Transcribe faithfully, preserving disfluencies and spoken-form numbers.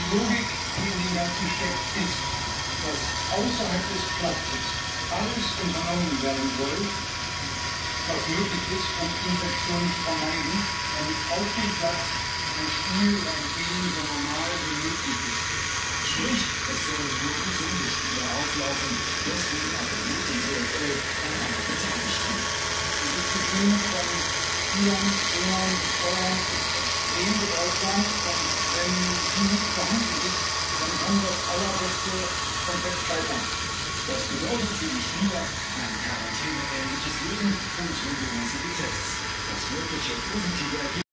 Logik, die in dem Ganzen steckt, ist, dass außerhalb des Platzes alles unternommen werden soll, was möglich ist, um Infektionen zu vermeiden, damit auf dem Platz ein Spiel oder ein Training so normal wie möglich ist. Sprich, es sollen nur gesunde Spieler auflaufen, deswegen appelliert die D F L an alle Beteiligten. Die Disziplin von Spielern, Trainern, Steuern ist extrem bedeutsam, und wenn die nicht vorhanden ist, dann kann das Allerbeste komplett scheitern. Das bedeutet für die Spieler ein quarantäneähnliches Leben und regelmäßige Tests. Das wirkliche positive Ergebnis